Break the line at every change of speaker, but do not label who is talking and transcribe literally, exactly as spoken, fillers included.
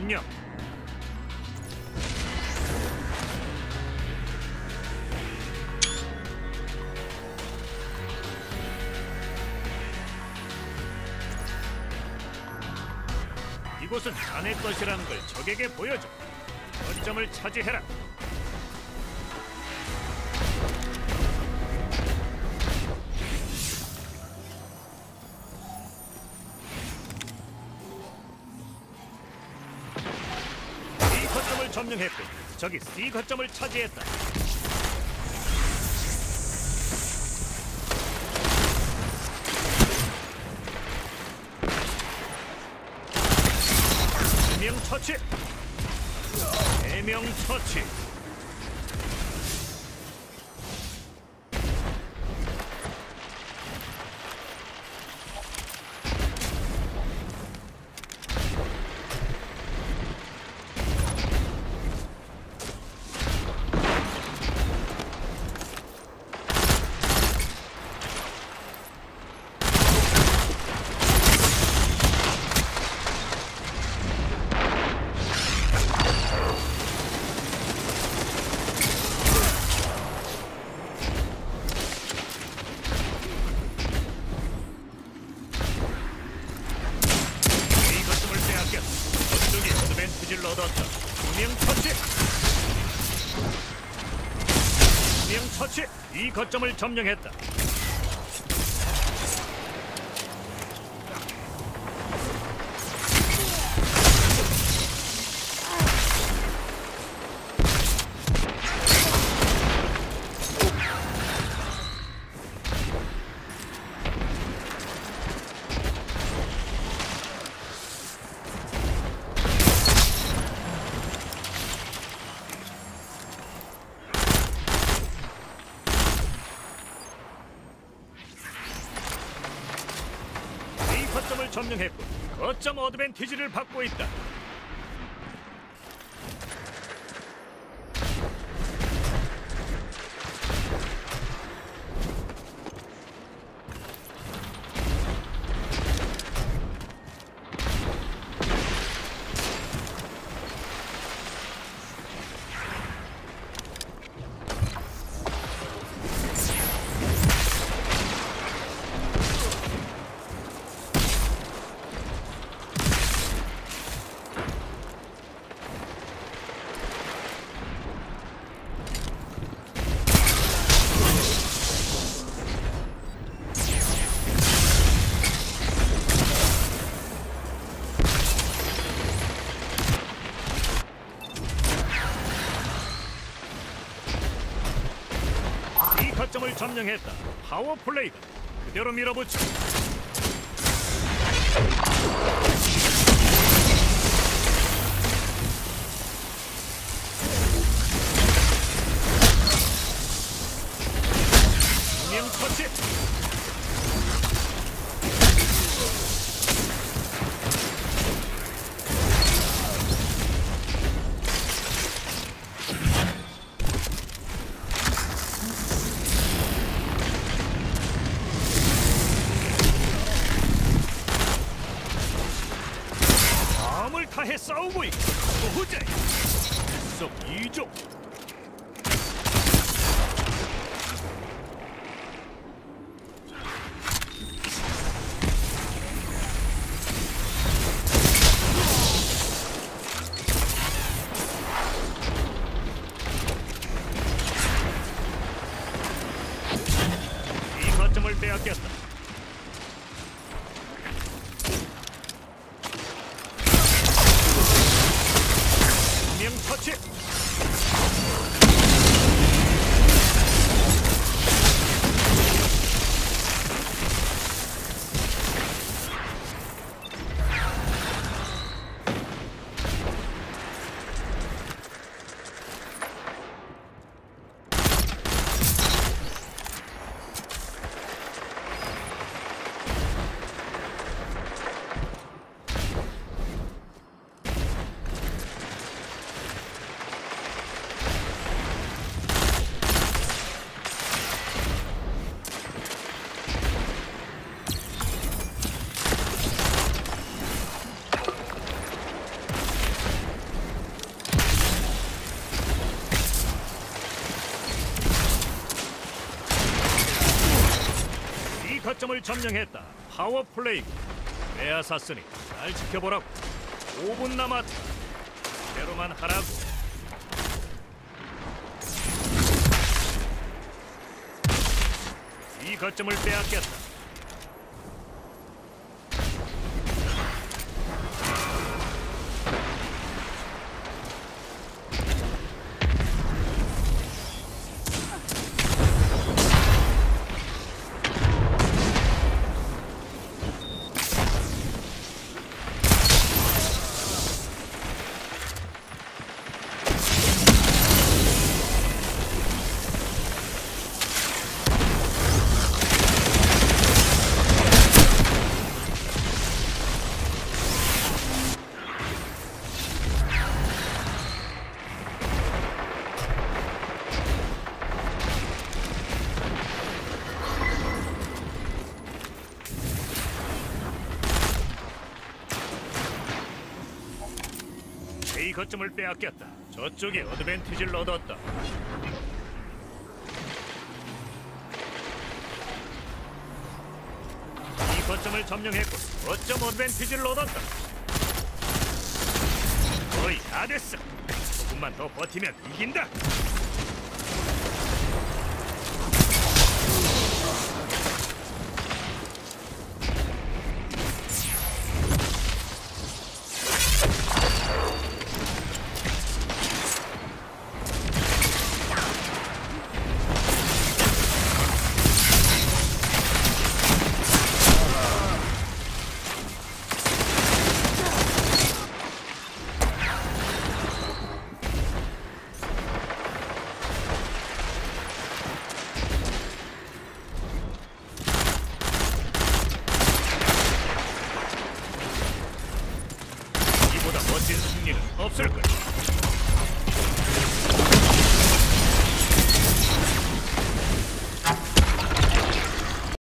점령. 이곳은 자네 것이라는 걸 적에게 보여줘. 거점을 차지해라. B 거점을 점령했고 적이 C 거점을 차지했다. 세 명 처치. 네 명 처치. 어드밴티지를 얻었다. 두 명 처치. 두 명 처치. 이 거점을 점령했다. 거점을 점령했고 거점 어드밴티지를 받고 있다. 거점을 점령했다. 파워 플레이다. 그대로 밀어붙여. 두 명 처치. 다해 싸우고 있고 도저히 일석이조. 이 거점을 빼앗겼다. 처치. 거점을 점령했다. 파워 플레이. 빼앗았으니 잘 지켜보라고. 오 분 남았다. 대로만 하라고. 이 거점을 빼앗겼다. A 거점을 빼앗겼다. 저쪽이 어드밴티지를 얻었다. 이 거점을 점령했고 거점 어드밴티지를 얻었다. 거의 다 됐어. 조금만 더 버티면 이긴다.